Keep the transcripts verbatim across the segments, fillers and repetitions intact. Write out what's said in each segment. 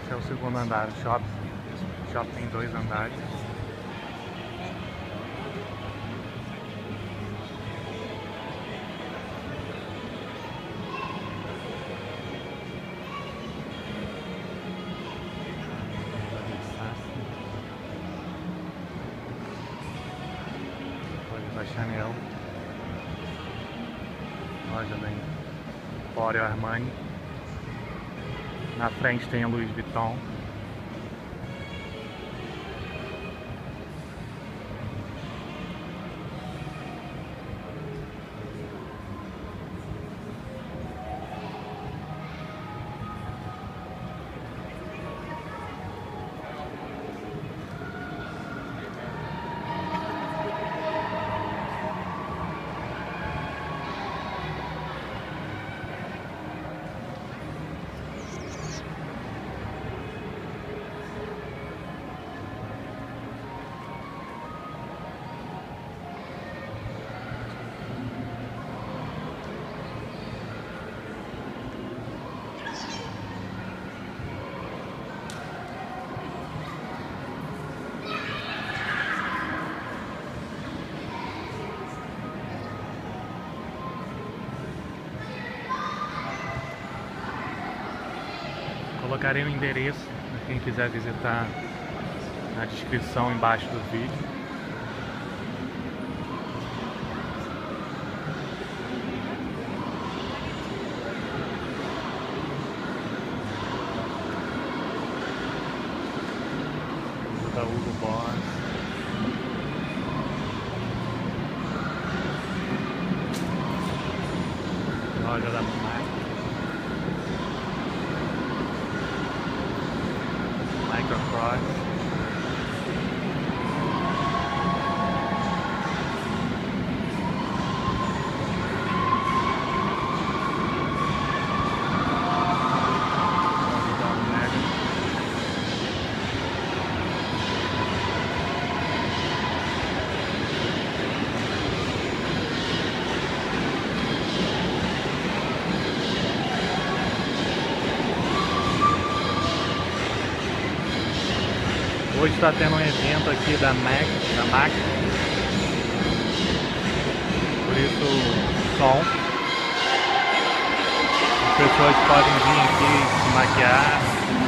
Esse é o segundo andar, o shopping. O shopping tem dois andares. Loja da Chanel. Loja da Emporio Armani. Na frente tem a Louis Vuitton. Colocarei o endereço para quem quiser visitar na descrição embaixo do vídeo. Da Hugo Boss. Loja da Mac. Microcross. Hoje está tendo um evento aqui da Mac, da Mac, por isso o som. As pessoas podem vir aqui se maquiar.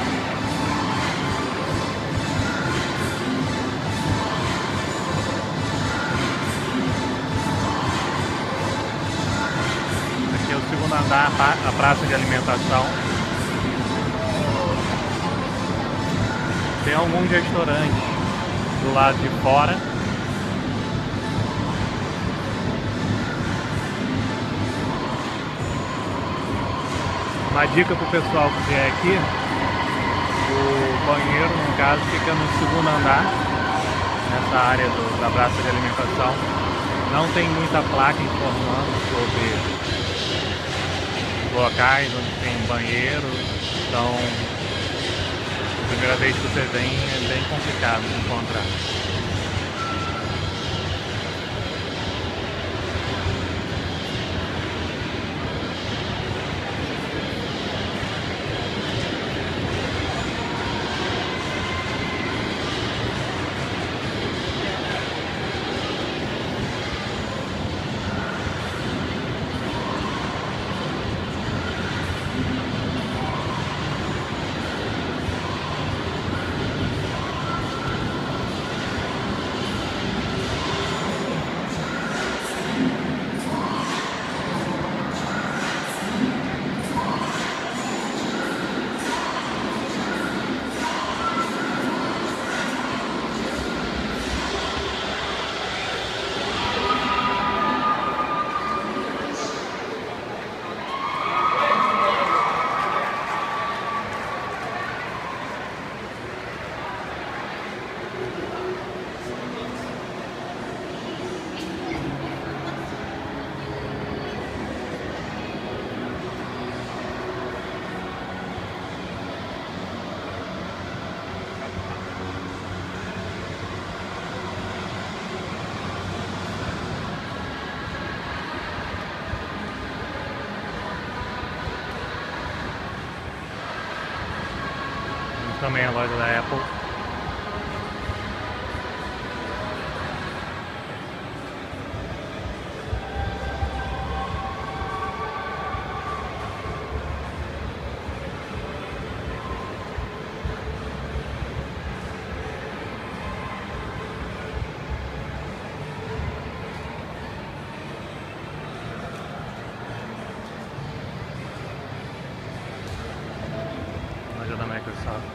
Aqui é o segundo andar, a praça de alimentação. Tem alguns restaurantes do lado de fora. Uma dica para o pessoal que vier aqui: o banheiro, no caso, fica no segundo andar, nessa área do, da praça de alimentação. Não tem muita placa informando sobre locais onde tem banheiro, então a primeira vez que você vem é bem complicado de encontrar. também a loja da Apple. Loja da Microsoft.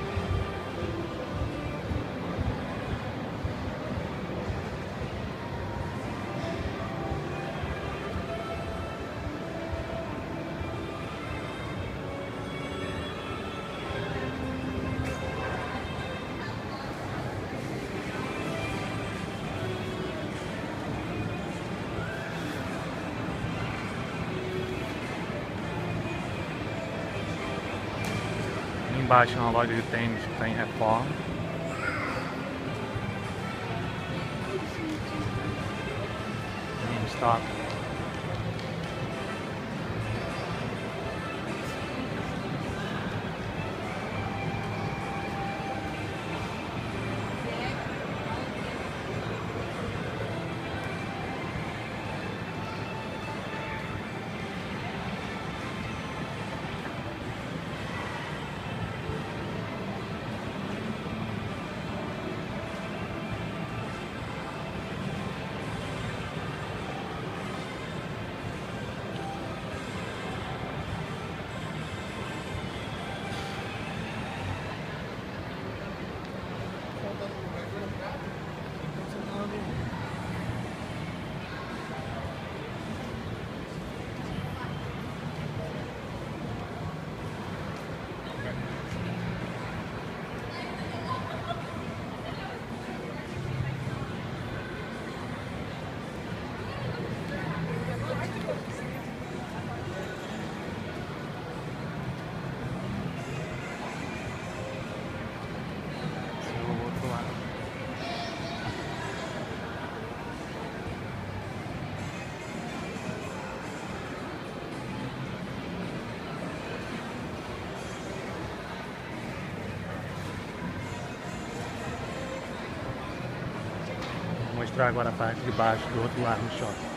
Embaixo é uma loja de tênis que está em reforma. GameStop. Vou mostrar agora a parte de baixo do outro lado do shopping.